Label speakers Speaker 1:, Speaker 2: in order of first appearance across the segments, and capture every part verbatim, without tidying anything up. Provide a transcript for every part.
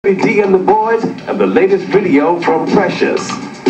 Speaker 1: Heavy D and the Boys, and the latest video from Precious.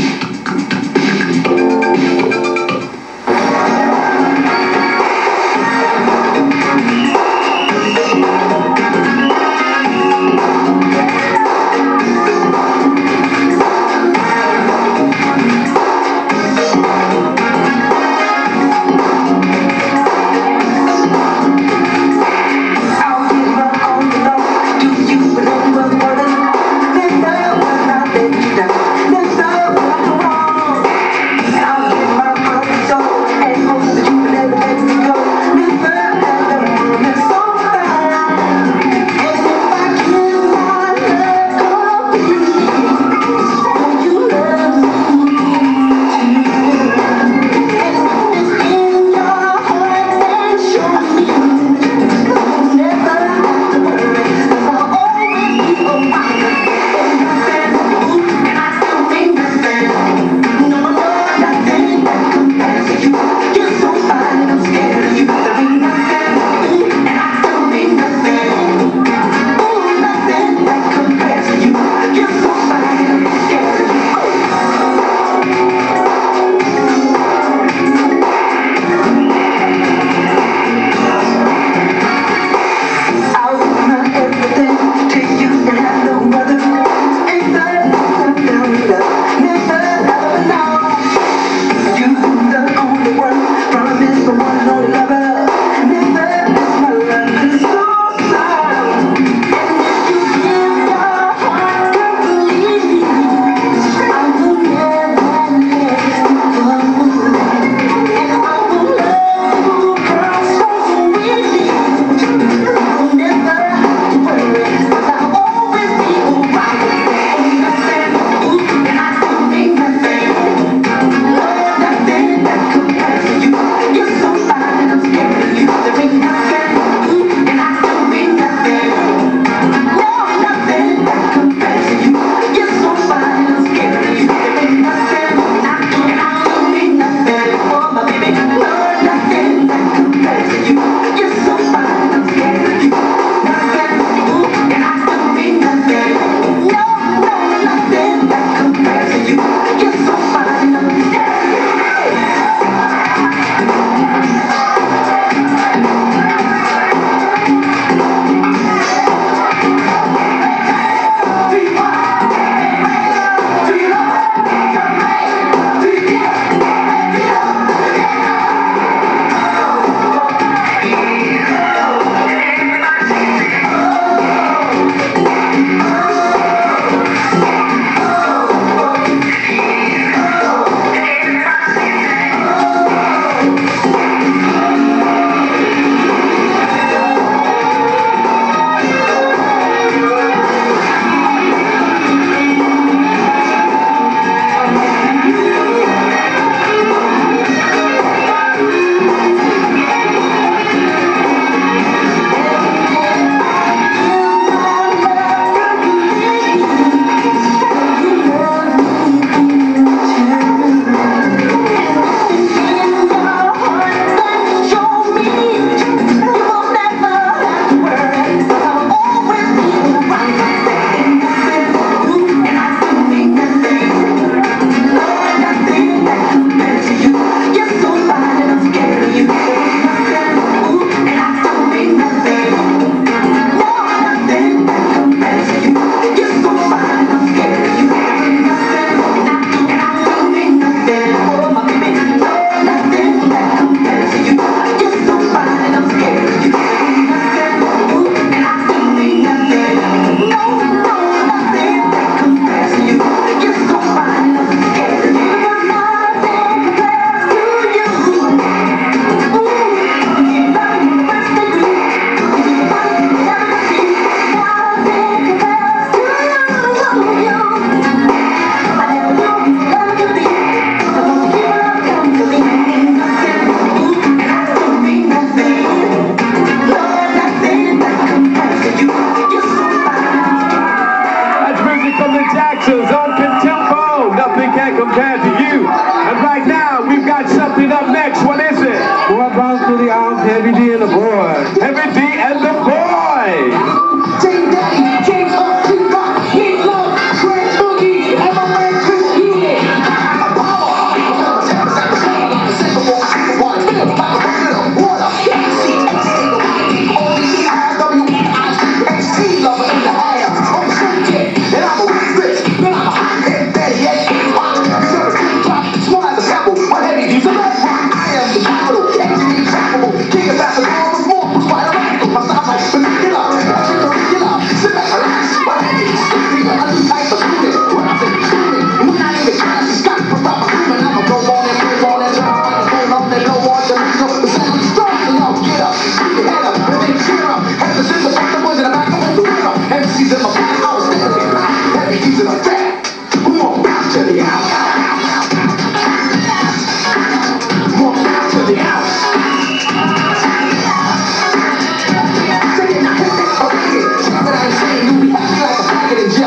Speaker 1: Heavy D and the Boys. Heavy D and the Boys.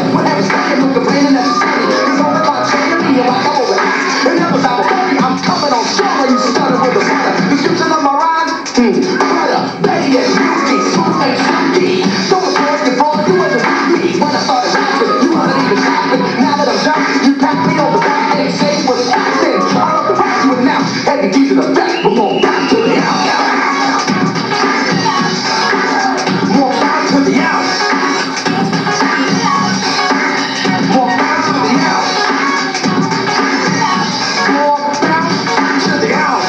Speaker 2: When every second with the brain and necessary. It's all about changing me and like I'm over that. And that was our baby, I'm coming on strong. You started with the butter. Description of my rhymes? Hmm, butter, Betty and Yuki, smooth and funky. Don't report your fraud, you wasn't with me. When I started rapping, you wasn't even laughing. Now that I'm done, you pat me on the back and say what's happening. I love the rap you announce. Heavy D's in the back, we're going back to the house. More back to the house. More back to the house. More back to the house.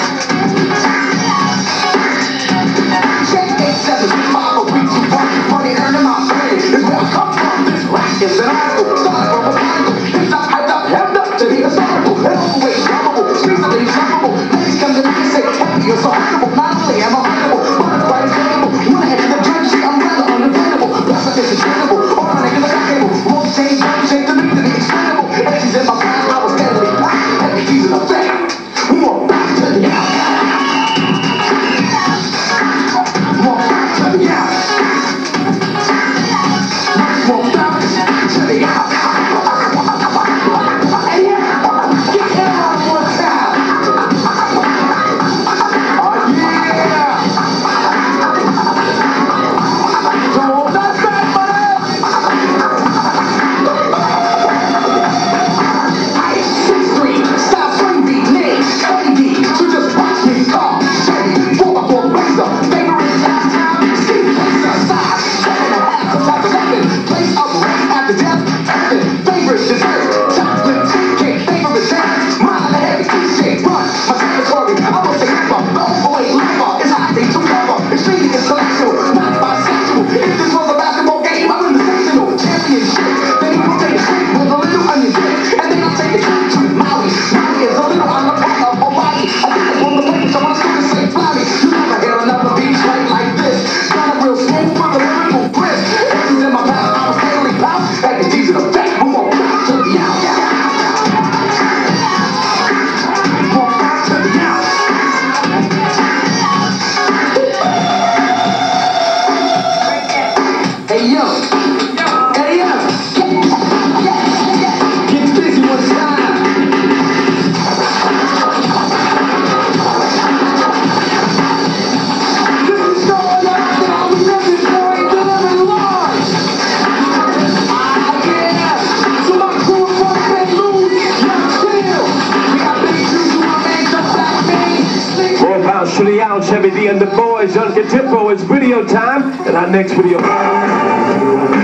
Speaker 2: Check eight seven five a week, two bucks, money earning my brain. Is where I come from. This rap is an article, started from a bible. It's up, hyped up, hemmed up to the historical. And overweight, lovable, streets are insufferable. Ladies come to me and say, happy, you're so humble. Not only am I humble, but I'm quite available. When I head to the drum sheet, I'm rather unavailable. Plus, I think it's incredible. All my niggas are backable. Won't change, won't change to me to be explainable. And she's in my past, I was steadily black. And she's in effect. We want back to the house. More back to the house. More back to the house. Hey, yeah. Get him out one time. Oh, yeah. Don't hold that back, buddy. Ice, six three, stop swing beat, name, Cody D. So just watch me call. Chevy, four by four Razor, favorite last time, Steve Kaiser, size, seven and a half, to top eleven, place of rank after death, Evan, favorite dessert, chocolate cheesecake, favorite dance, mile and a half, cliche, run, my territory, I will say never, no boy, never, it's hot, they too clever, extremely intellectual, not bisexual, if this was a basketball game, I win the sectional, championship, then you will take a shake with a little onion dip, and then I'll take a trip to Maui, Maui is a little on the part of Hawaii, I think it's on the way, so I'm still say fly, you never hear another beat straight like this, got a real smooth with a lyrical grip, if he's in my past, I was daily pop, back in G's in the back, we won't back to the house. More back to the house. Hey yo, hey yo, yeah, yeah, yeah. Get busy one time. This is going on now. We got this boy delivering live. Yeah, so my crew is gonna stay loose. Young chill. We got big juice, my man, just like me.
Speaker 1: More bounce to the out, Chevy D and the boys. Young Tempo, it's video time. And our next video.